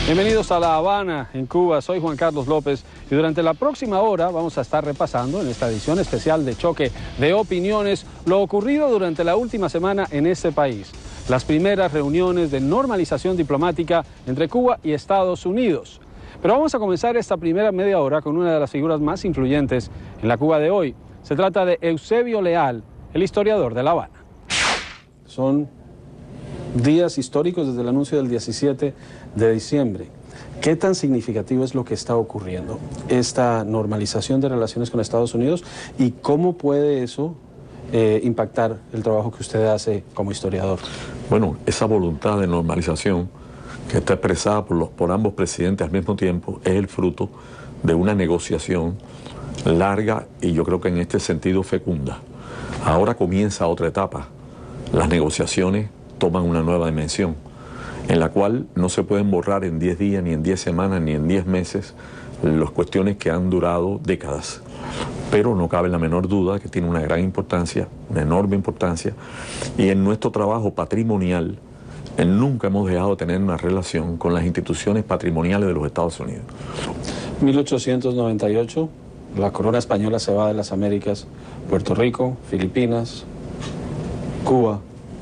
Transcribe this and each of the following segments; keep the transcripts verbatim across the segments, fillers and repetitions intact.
Bienvenidos a La Habana, en Cuba. Soy Juan Carlos López y durante la próxima hora vamos a estar repasando en esta edición especial de Choque de Opiniones lo ocurrido durante la última semana en este país. Las primeras reuniones de normalización diplomática entre Cuba y Estados Unidos. Pero vamos a comenzar esta primera media hora con una de las figuras más influyentes en la Cuba de hoy. Se trata de Eusebio Leal, el historiador de La Habana. Son días históricos desde el anuncio del diecisiete de diciembre. ¿Qué tan significativo es lo que está ocurriendo, esta normalización de relaciones con Estados Unidos, y cómo puede eso eh, impactar el trabajo que usted hace como historiador? Bueno, esa voluntad de normalización que está expresada por, los, por ambos presidentes al mismo tiempo es el fruto de una negociación larga y yo creo que en este sentido fecunda. Ahora comienza otra etapa. Las negociaciones toman una nueva dimensión, en la cual no se pueden borrar en diez días, ni en diez semanas, ni en diez meses las cuestiones que han durado décadas. Pero no cabe la menor duda que tiene una gran importancia, una enorme importancia, y en nuestro trabajo patrimonial nunca hemos dejado de tener una relación con las instituciones patrimoniales de los Estados Unidos. mil ochocientos noventa y ocho, la corona española se va de las Américas, Puerto Rico, Filipinas, Cuba.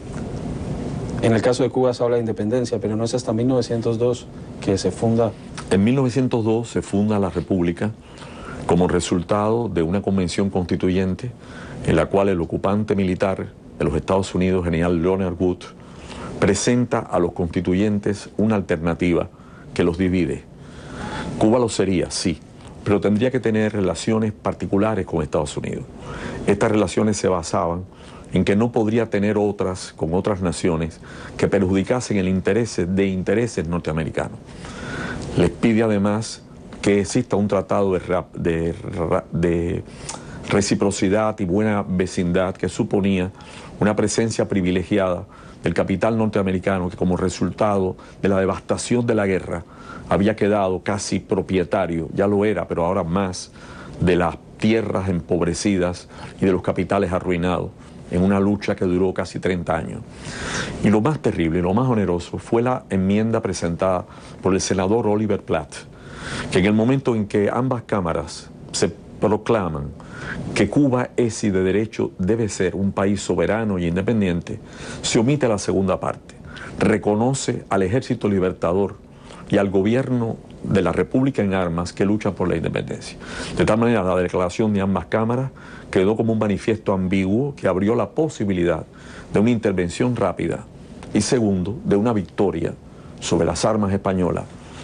En el caso de Cuba se habla de independencia, pero no es hasta mil novecientos dos que se funda. En mil novecientos dos se funda la República como resultado de una convención constituyente en la cual el ocupante militar de los Estados Unidos, general Leonard Wood, presenta a los constituyentes una alternativa que los divide. Cuba lo sería, sí, pero tendría que tener relaciones particulares con Estados Unidos. Estas relaciones se basaban en que no podría tener otras con otras naciones que perjudicasen el interés de intereses norteamericanos. Les pide además que exista un tratado de, de, de reciprocidad y buena vecindad que suponía una presencia privilegiada del capital norteamericano que como resultado de la devastación de la guerra había quedado casi propietario, ya lo era, pero ahora más, de las tierras empobrecidas y de los capitales arruinados, en una lucha que duró casi treinta años. Y lo más terrible, lo más oneroso, fue la enmienda presentada por el senador Oliver Platt, que en el momento en que ambas cámaras se proclaman que Cuba es y de derecho debe ser un país soberano y independiente, se omite la segunda parte. Reconoce al Ejército Libertador y al gobierno de la República en armas que luchan por la independencia. De tal manera, la declaración de ambas cámaras quedó como un manifiesto ambiguo que abrió la posibilidad de una intervención rápida y, segundo, de una victoria sobre las armas españolas.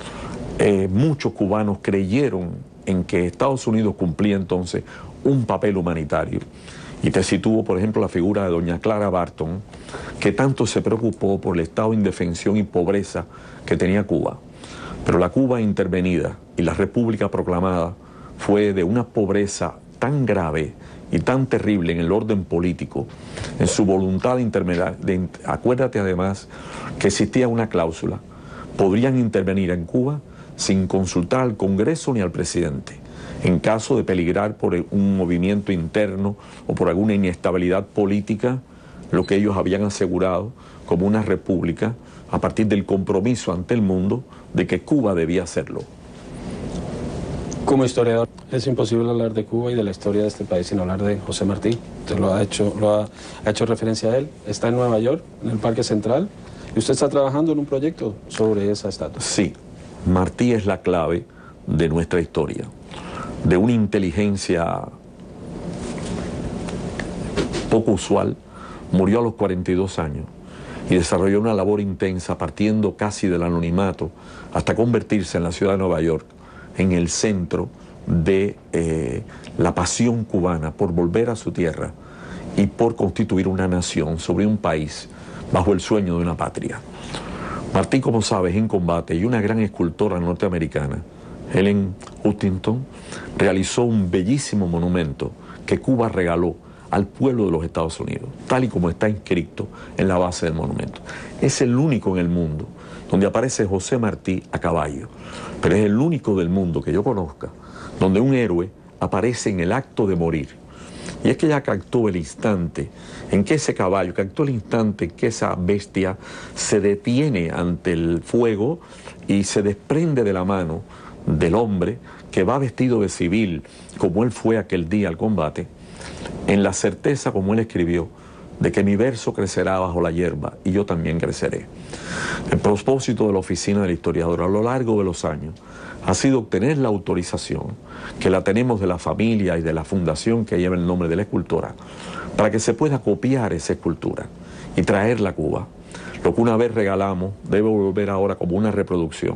Eh, muchos cubanos creyeron en que Estados Unidos cumplía entonces un papel humanitario. Y te sitúo, por ejemplo, la figura de doña Clara Barton, que tanto se preocupó por el estado de indefensión y pobreza que tenía Cuba. Pero la Cuba intervenida y la República proclamada fue de una pobreza tan grave y tan terrible en el orden político, en su voluntad de intervenir. De, acuérdate además que existía una cláusula: podrían intervenir en Cuba sin consultar al Congreso ni al presidente, en caso de peligrar por un movimiento interno o por alguna inestabilidad política, lo que ellos habían asegurado como una república a partir del compromiso ante el mundo de que Cuba debía hacerlo. Como historiador, es imposible hablar de Cuba y de la historia de este país sin hablar de José Martí. Usted lo ha hecho, lo ha, ha hecho referencia a él. Está en Nueva York, en el Parque Central, y usted está trabajando en un proyecto sobre esa estatua. Sí, Martí es la clave de nuestra historia, de una inteligencia poco usual. Murió a los cuarenta y dos años y desarrolló una labor intensa partiendo casi del anonimato hasta convertirse en la ciudad de Nueva York en el centro de eh, la pasión cubana por volver a su tierra y por constituir una nación sobre un país bajo el sueño de una patria. Martí, como sabes, en combate, y una gran escultora norteamericana, Helen Huntington, realizó un bellísimo monumento que Cuba regaló al pueblo de los Estados Unidos, tal y como está inscrito en la base del monumento. Es el único en el mundo donde aparece José Martí a caballo, pero es el único del mundo que yo conozca donde un héroe aparece en el acto de morir. Y es que ella captó el instante en que ese caballo, captó el instante en que esa bestia se detiene ante el fuego y se desprende de la mano del hombre que va vestido de civil, como él fue aquel día al combate, en la certeza, como él escribió, de que mi verso crecerá bajo la hierba y yo también creceré. El propósito de la Oficina del Historiador a lo largo de los años ha sido obtener la autorización, que la tenemos de la familia y de la fundación que lleva el nombre de la escultora, para que se pueda copiar esa escultura y traerla a Cuba. Lo que una vez regalamos debe volver ahora como una reproducción,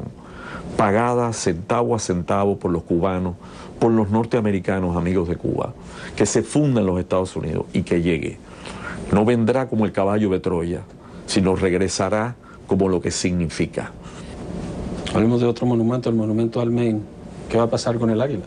pagada centavo a centavo por los cubanos, por los norteamericanos amigos de Cuba, que se funda en los Estados Unidos y que llegue. No vendrá como el caballo de Troya, sino regresará como lo que significa. Hablemos de otro monumento, el monumento al Maine. ¿Qué va a pasar con el águila?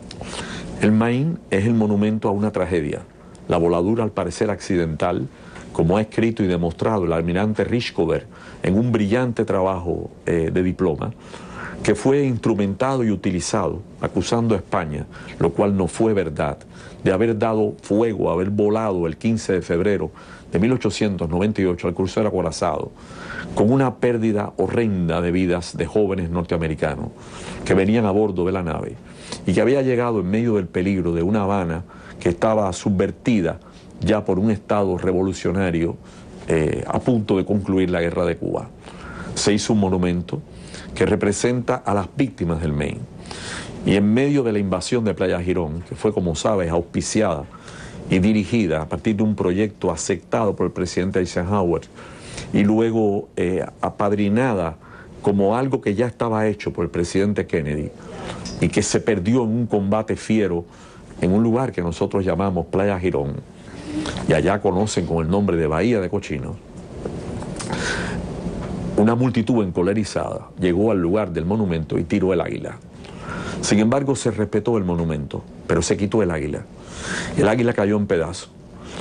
El Maine es el monumento a una tragedia. La voladura, al parecer accidental, como ha escrito y demostrado el almirante Richcover en un brillante trabajo eh, de diploma, que fue instrumentado y utilizado acusando a España, lo cual no fue verdad, de haber dado fuego, haber volado el quince de febrero de mil ochocientos noventa y ocho al crucero acorazado, con una pérdida horrenda de vidas de jóvenes norteamericanos que venían a bordo de la nave y que había llegado en medio del peligro de una Habana que estaba subvertida ya por un Estado revolucionario eh, a punto de concluir la guerra de Cuba. Se hizo un monumento que representa a las víctimas del Maine. Y en medio de la invasión de Playa Girón, que fue, como sabes, auspiciada y dirigida a partir de un proyecto aceptado por el presidente Eisenhower y luego eh, apadrinada como algo que ya estaba hecho por el presidente Kennedy y que se perdió en un combate fiero en un lugar que nosotros llamamos Playa Girón, y allá conocen con el nombre de Bahía de Cochinos. Una multitud encolerizada llegó al lugar del monumento y tiró el águila. Sin embargo, se respetó el monumento, pero se quitó el águila. El águila cayó en pedazos.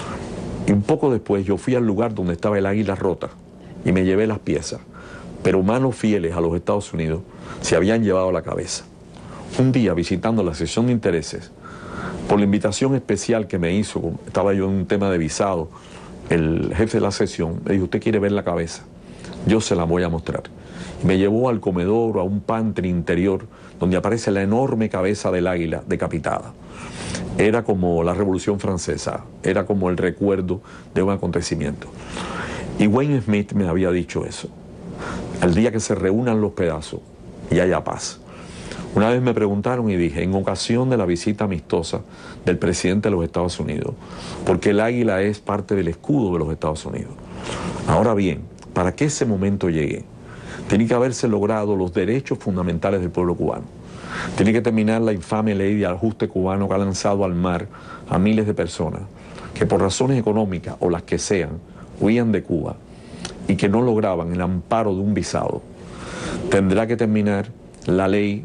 Y un poco después yo fui al lugar donde estaba el águila rota y me llevé las piezas, pero manos fieles a los Estados Unidos se habían llevado la cabeza. Un día, visitando la sección de intereses, por la invitación especial que me hizo, estaba yo en un tema de visado, el jefe de la sección me dijo: usted quiere ver la cabeza, yo se la voy a mostrar. Y me llevó al comedor, a un pantry interior, donde aparece la enorme cabeza del águila decapitada. Era como la Revolución Francesa, era como el recuerdo de un acontecimiento. Y Wayne Smith me había dicho eso: el día que se reúnan los pedazos y haya paz. Una vez me preguntaron y dije, en ocasión de la visita amistosa del presidente de los Estados Unidos, porque el águila es parte del escudo de los Estados Unidos. Ahora bien, para que ese momento llegue, tiene que haberse logrado los derechos fundamentales del pueblo cubano. Tiene que terminar la infame ley de ajuste cubano que ha lanzado al mar a miles de personas que por razones económicas o las que sean, huían de Cuba y que no lograban el amparo de un visado. Tendrá que terminar la ley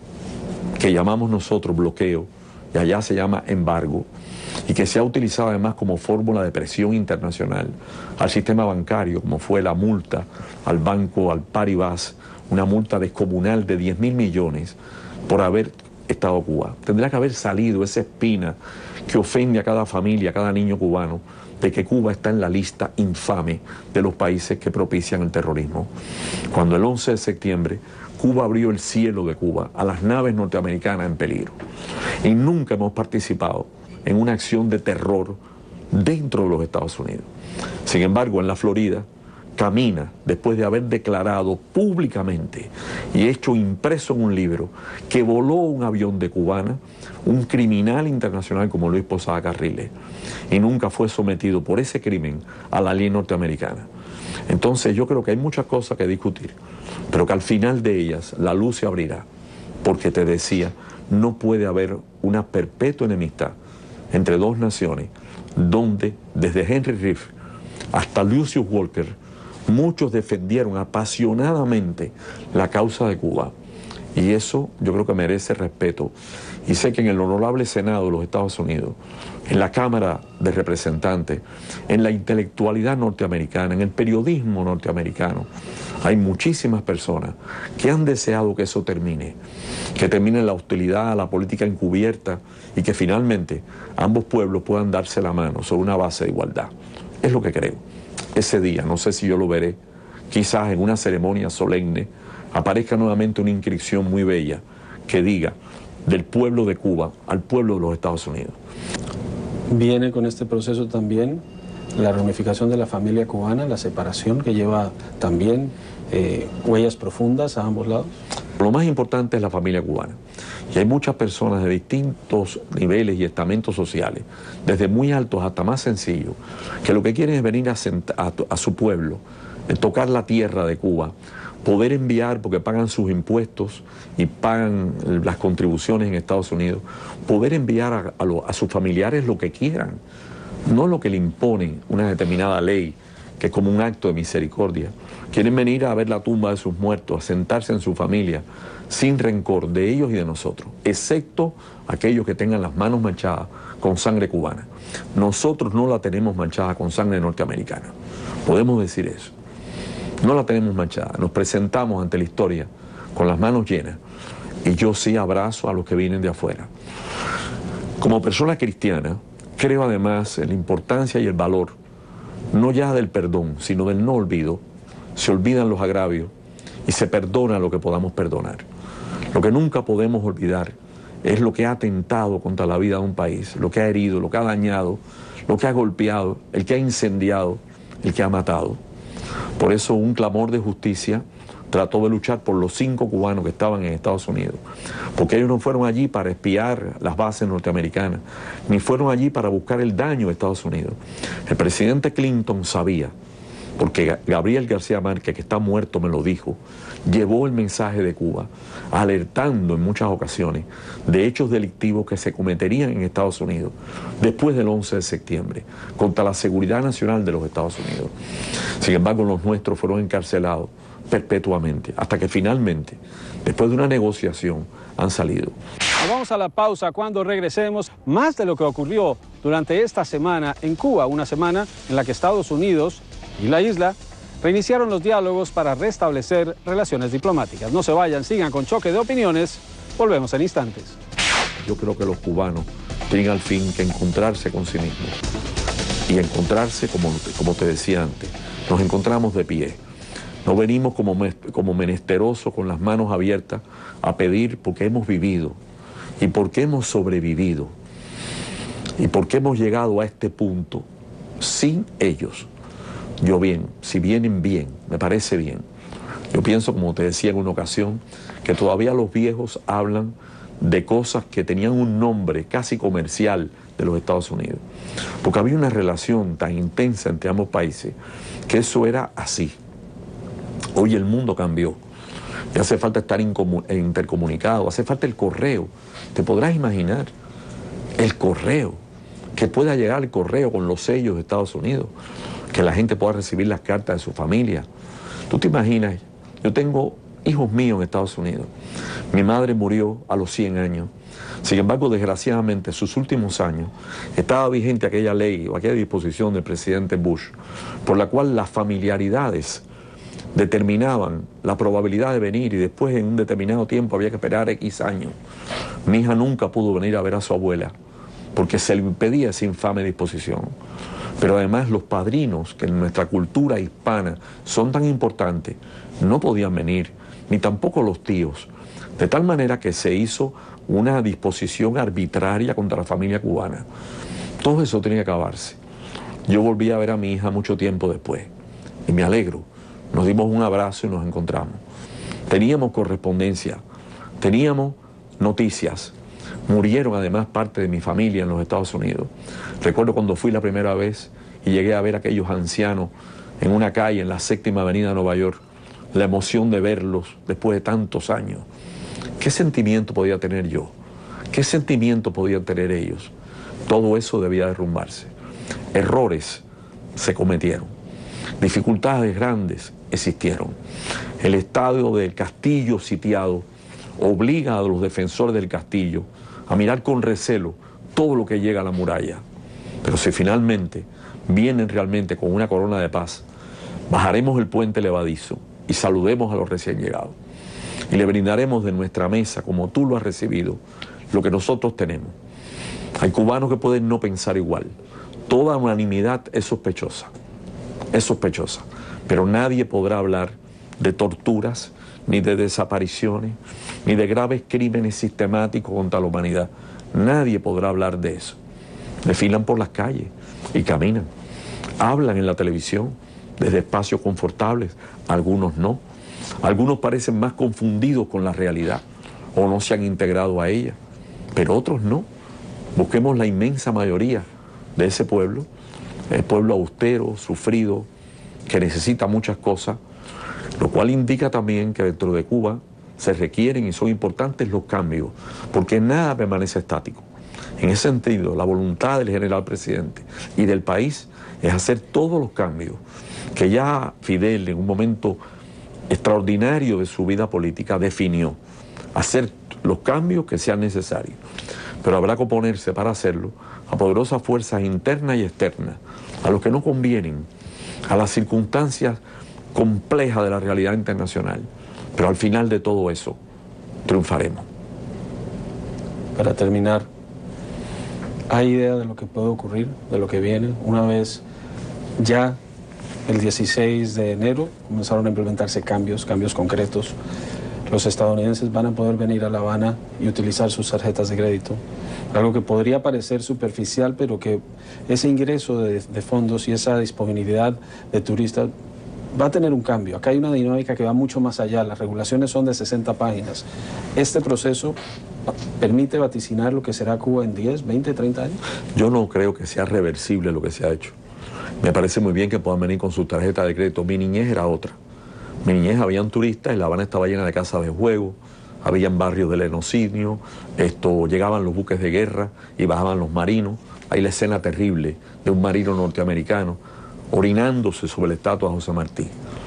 que llamamos nosotros bloqueo, y allá se llama embargo, y que se ha utilizado además como fórmula de presión internacional al sistema bancario, como fue la multa al banco, al Paribas, una multa descomunal de diez mil millones por haber estado a Cuba. Tendrá que haber salido esa espina que ofende a cada familia, a cada niño cubano, de que Cuba está en la lista infame de los países que propician el terrorismo. Cuando el once de septiembre Cuba abrió el cielo de Cuba a las naves norteamericanas en peligro, y nunca hemos participado en una acción de terror dentro de los Estados Unidos. Sin embargo, en la Florida camina, después de haber declarado públicamente y hecho impreso en un libro que voló un avión de cubana, un criminal internacional como Luis Posada Carriles, y nunca fue sometido por ese crimen a la ley norteamericana. Entonces yo creo que hay muchas cosas que discutir, pero que al final de ellas la luz se abrirá, porque te decía, no puede haber una perpetua enemistad entre dos naciones donde desde Henry Riff hasta Lucius Walker muchos defendieron apasionadamente la causa de Cuba, y eso yo creo que merece respeto. Y sé que en el honorable Senado de los Estados Unidos, en la Cámara de Representantes, en la intelectualidad norteamericana, en el periodismo norteamericano, Hay muchísimas personas que han deseado que eso termine, que termine la hostilidad, la política encubierta y que finalmente ambos pueblos puedan darse la mano sobre una base de igualdad. Es lo que creo. Ese día, no sé si yo lo veré, quizás en una ceremonia solemne, aparezca nuevamente una inscripción muy bella que diga del pueblo de Cuba al pueblo de los Estados Unidos. Viene con este proceso también la reunificación de la familia cubana, la separación que lleva también eh, huellas profundas a ambos lados. Lo más importante es la familia cubana. Y hay muchas personas de distintos niveles y estamentos sociales, desde muy altos hasta más sencillos, que lo que quieren es venir a, a, a su pueblo, tocar la tierra de Cuba, poder enviar, porque pagan sus impuestos y pagan las contribuciones en Estados Unidos, poder enviar a, a, lo, a sus familiares lo que quieran, no lo que le imponen una determinada ley, que es como un acto de misericordia. Quieren venir a ver la tumba de sus muertos, a sentarse en su familia, sin rencor de ellos y de nosotros, excepto aquellos que tengan las manos manchadas con sangre cubana. Nosotros no la tenemos manchada con sangre norteamericana, podemos decir eso. No la tenemos manchada, nos presentamos ante la historia con las manos llenas y yo sí abrazo a los que vienen de afuera. Como persona cristiana, creo además en la importancia y el valor, no ya del perdón, sino del no olvido. Se olvidan los agravios y se perdona lo que podamos perdonar. Lo que nunca podemos olvidar es lo que ha atentado contra la vida de un país, lo que ha herido, lo que ha dañado, lo que ha golpeado, el que ha incendiado, el que ha matado. Por eso un clamor de justicia trató de luchar por los cinco cubanos que estaban en Estados Unidos, porque ellos no fueron allí para espiar las bases norteamericanas, ni fueron allí para buscar el daño de Estados Unidos. El presidente Clinton sabía, porque Gabriel García Márquez, que está muerto, me lo dijo, llevó el mensaje de Cuba, alertando en muchas ocasiones de hechos delictivos que se cometerían en Estados Unidos después del once de septiembre, contra la seguridad nacional de los Estados Unidos. Sin embargo, los nuestros fueron encarcelados perpetuamente, hasta que finalmente, después de una negociación, han salido. Nos vamos a la pausa. Cuando regresemos, más de lo que ocurrió durante esta semana en Cuba, una semana en la que Estados Unidos y la isla reiniciaron los diálogos para restablecer relaciones diplomáticas. No se vayan, sigan con Choque de Opiniones. Volvemos en instantes. Yo creo que los cubanos tienen al fin que encontrarse con sí mismos y encontrarse, como, como te decía antes, nos encontramos de pie. No venimos como, como menesterosos con las manos abiertas a pedir, porque hemos vivido y porque hemos sobrevivido y porque hemos llegado a este punto sin ellos. Yo bien, si vienen bien, me parece bien. Yo pienso, como te decía en una ocasión, que todavía los viejos hablan de cosas que tenían un nombre casi comercial de los Estados Unidos, porque había una relación tan intensa entre ambos países que eso era así. Hoy el mundo cambió y hace falta estar intercomunicado, hace falta el correo. Te podrás imaginar el correo, que pueda llegar el correo con los sellos de Estados Unidos, que la gente pueda recibir las cartas de su familia. Tú te imaginas, yo tengo hijos míos en Estados Unidos, mi madre murió a los cien años, sin embargo, desgraciadamente, en sus últimos años estaba vigente aquella ley o aquella disposición del presidente Bush, por la cual las familiaridades determinaban la probabilidad de venir y después en un determinado tiempo había que esperar X años. Mi hija nunca pudo venir a ver a su abuela porque se le impedía esa infame disposición. Pero además los padrinos, que en nuestra cultura hispana son tan importantes, no podían venir, ni tampoco los tíos. De tal manera que se hizo una disposición arbitraria contra la familia cubana. Todo eso tenía que acabarse. Yo volví a ver a mi hija mucho tiempo después y me alegro. Nos dimos un abrazo y nos encontramos. Teníamos correspondencia, teníamos noticias. Murieron además parte de mi familia en los Estados Unidos. Recuerdo cuando fui la primera vez y llegué a ver a aquellos ancianos en una calle en la séptima avenida de Nueva York, la emoción de verlos después de tantos años. ¿Qué sentimiento podía tener yo? ¿Qué sentimiento podían tener ellos? Todo eso debía derrumbarse. Errores se cometieron. Dificultades grandes existieron. El estadio del castillo sitiado obliga a los defensores del castillo a mirar con recelo todo lo que llega a la muralla. Pero si finalmente vienen realmente con una corona de paz, bajaremos el puente levadizo y saludemos a los recién llegados. Y le brindaremos de nuestra mesa, como tú lo has recibido, lo que nosotros tenemos. Hay cubanos que pueden no pensar igual. Toda unanimidad es sospechosa, es sospechosa, pero nadie podrá hablar de torturas, ni de desapariciones, ni de graves crímenes sistemáticos contra la humanidad. Nadie podrá hablar de eso. Desfilan por las calles y caminan. Hablan en la televisión desde espacios confortables, algunos no. Algunos parecen más confundidos con la realidad o no se han integrado a ella, pero otros no. Busquemos la inmensa mayoría de ese pueblo, el pueblo austero, sufrido, que necesita muchas cosas, lo cual indica también que dentro de Cuba se requieren y son importantes los cambios, porque nada permanece estático. En ese sentido, la voluntad del general presidente y del país es hacer todos los cambios que ya Fidel, en un momento extraordinario de su vida política, definió. Hacer los cambios que sean necesarios. Pero habrá que oponerse para hacerlo a poderosas fuerzas internas y externas, a los que no convienen, a las circunstancias complejas de la realidad internacional. Pero al final de todo eso, triunfaremos. Para terminar, ¿hay idea de lo que puede ocurrir, de lo que viene? Una vez ya el dieciséis de enero comenzaron a implementarse cambios, cambios concretos. Los estadounidenses van a poder venir a La Habana y utilizar sus tarjetas de crédito. Algo que podría parecer superficial, pero que ese ingreso de, de fondos y esa disponibilidad de turistas va a tener un cambio. Acá hay una dinámica que va mucho más allá. Las regulaciones son de sesenta páginas. Este proceso permite vaticinar lo que será Cuba en diez, veinte, treinta años. Yo no creo que sea reversible lo que se ha hecho. Me parece muy bien que puedan venir con su tarjeta de crédito. Mi niñez era otra. Mi niñez habían turistas y La Habana estaba llena de casas de juego, habían barrios de lenocinio, esto, llegaban los buques de guerra y bajaban los marinos. Hay la escena terrible de un marino norteamericano orinándose sobre la estatua de José Martí.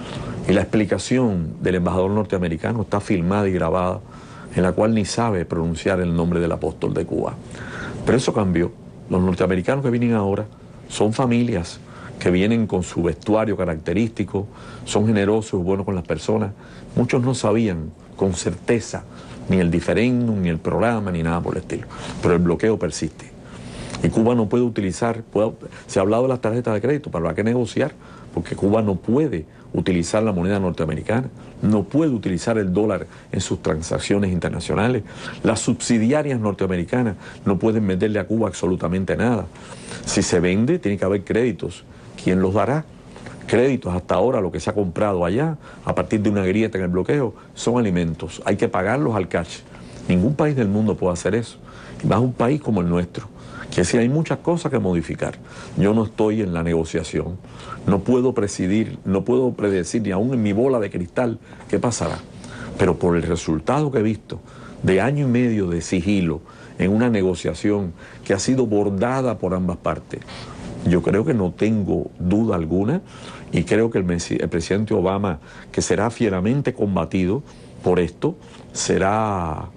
Y la explicación del embajador norteamericano está filmada y grabada, en la cual ni sabe pronunciar el nombre del apóstol de Cuba. Pero eso cambió. Los norteamericanos que vienen ahora son familias que vienen con su vestuario característico, son generosos y buenos con las personas. Muchos no sabían con certeza ni el diferéndum, ni el programa, ni nada por el estilo. Pero el bloqueo persiste. Y Cuba no puede utilizar, puede, se ha hablado de las tarjetas de crédito, pero habrá que negociar, porque Cuba no puede utilizar la moneda norteamericana, no puede utilizar el dólar en sus transacciones internacionales. Las subsidiarias norteamericanas no pueden venderle a Cuba absolutamente nada. Si se vende, tiene que haber créditos. ¿Quién los dará? Créditos hasta ahora, lo que se ha comprado allá, a partir de una grieta en el bloqueo, son alimentos. Hay que pagarlos al cash. Ningún país del mundo puede hacer eso. Y más un país como el nuestro, que sí hay muchas cosas que modificar. Yo no estoy en la negociación, no puedo presidir, no puedo predecir ni aún en mi bola de cristal qué pasará. Pero por el resultado que he visto de año y medio de sigilo en una negociación que ha sido bordada por ambas partes, yo creo que no tengo duda alguna y creo que el, el presidente Obama, que será fieramente combatido por esto, será,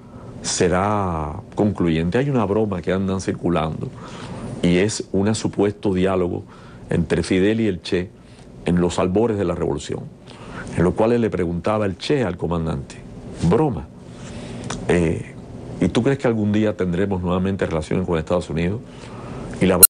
será concluyente. Hay una broma que andan circulando y es un supuesto diálogo entre Fidel y el Che en los albores de la revolución, en lo cual le preguntaba el Che al comandante, broma, eh, ¿y tú crees que algún día tendremos nuevamente relaciones con Estados Unidos? Y la